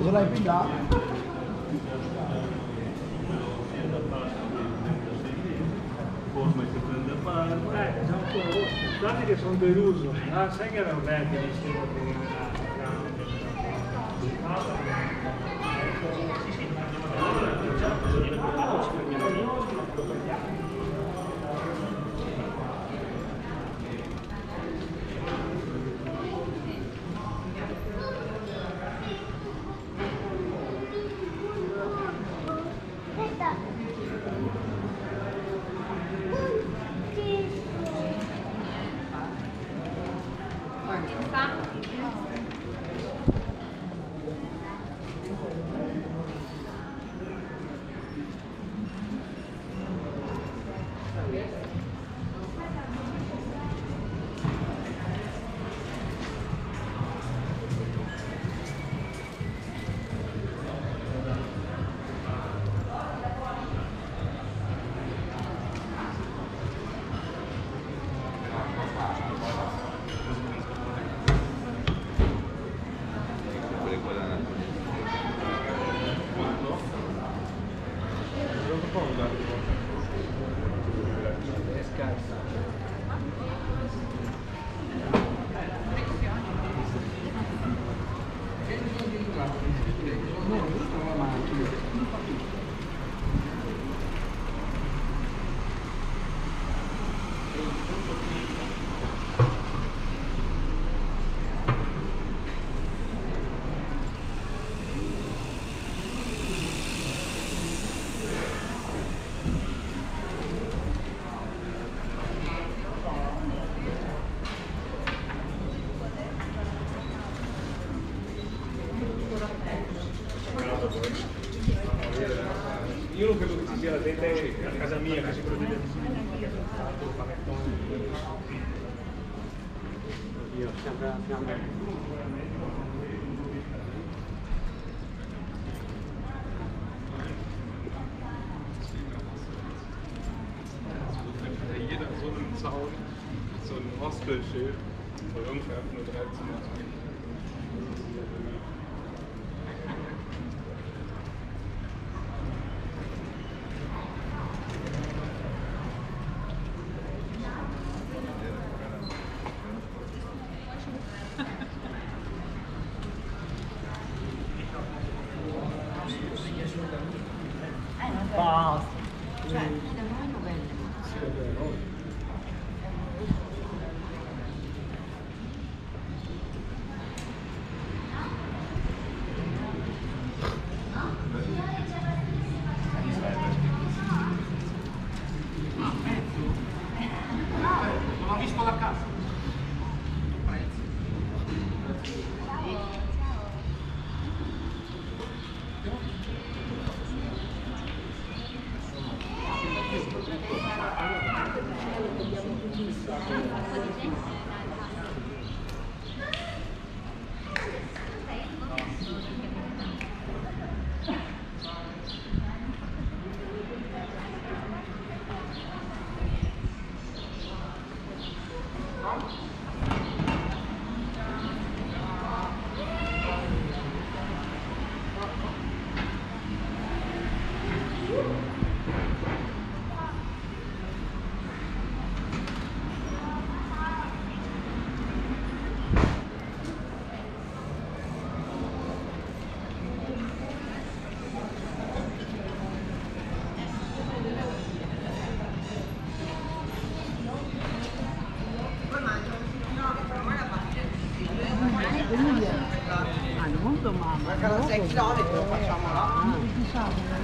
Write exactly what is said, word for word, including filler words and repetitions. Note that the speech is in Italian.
non l'hai pigliato? Eh, guardi che sono deluso. Ah, sai che erano verdi di stile io non credo che ci sia la gente a casa mia che si prende il panettone. Io sempre jeder so einen Zaun, so ein Hostelschild, wo irgendwer nur drei Zimmer hat. Basta. Cioè, da noi novelle. Sì, è vero. Non ho visto la casa. Ah, molto mamma. Mancano sei chilometri, lo facciamo là. Ah,